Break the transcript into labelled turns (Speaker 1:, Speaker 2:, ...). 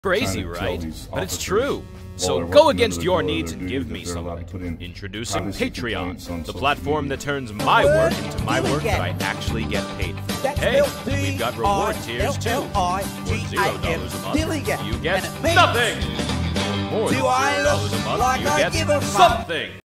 Speaker 1: Crazy, right? But it's true. So go against your needs and give me something. Introducing Patreon, the platform that turns my work into my work that I actually get paid for. Hey, we've got reward tiers too. For $0 a month, you get nothing. For more than $0 a month, you get something.